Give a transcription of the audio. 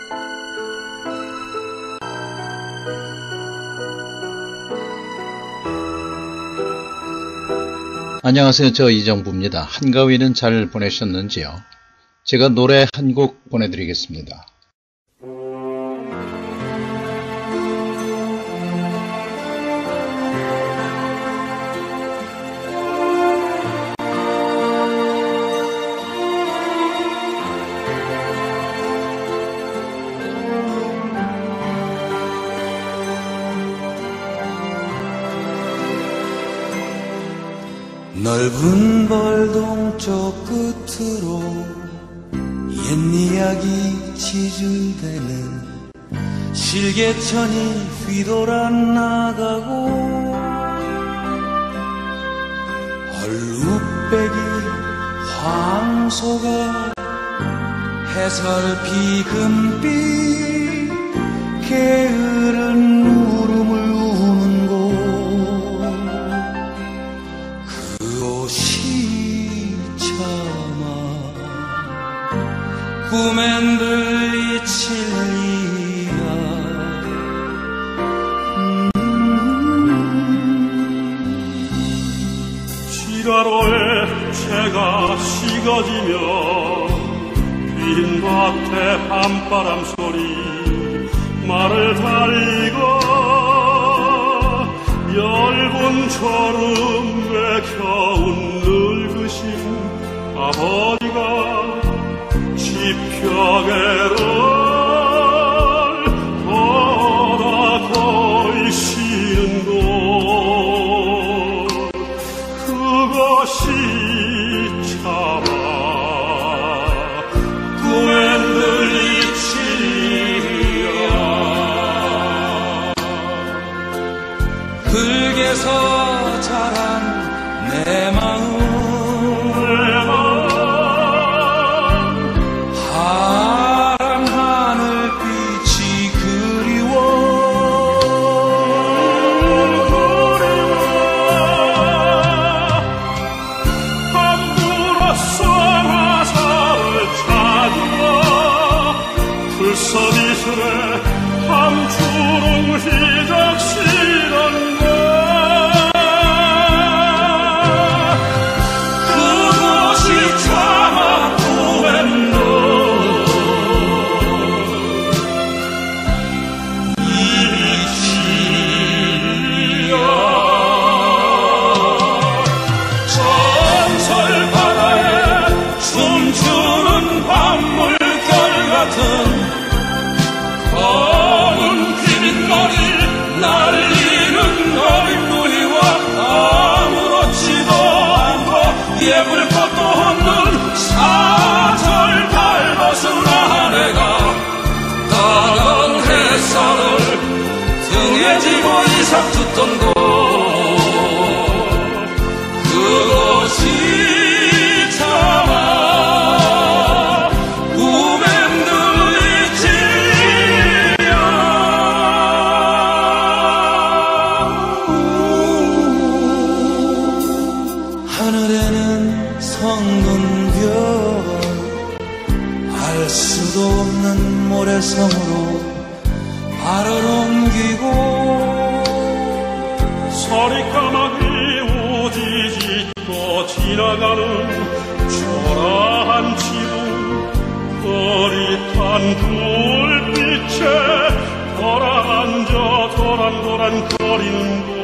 안녕하세요. 저 이정부입니다. 한가위는 잘 보내셨는지요? 제가 노래 한 곡 보내드리겠습니다. 넓은 벌동쪽 끝으로 옛 이야기 지줄대는 실개천이 휘돌아 나가고 얼룩배기 황소가 해설피 금빛 게으른 울음을 우는 곳 꿈엔 들리칠리야 지가로에 채가 식어지며 빈 밭에 밤바람 소리 말을 달리고 얇은처럼 외켜운 늙으신 아버지가 벽에를 돌아 거이시는 곳 그것이 참아 꿈엔 들리치리야 흙에서 자란 내 마음 서비스에 함초롱 희적시던 것 그것이 참아 꿈엔도 이치야 전설 바다에 춤추는 밤물결 같은 검은 빈머리 날리는 어린 누이와 아무렇지도 않고 예쁠 것도 없는 사절 닮았은 아내가 따가운 햇살을 등에 지고 이삭 듣던 곳 그것이 참아 하늘에는 성군별 알 수도 없는 모래성으로 발을 옮기고 서리까마귀 우지짓고 지나가는 초라한 지붕 흐릿한 불빛에 돌아앉아 도란도란 거리는 곳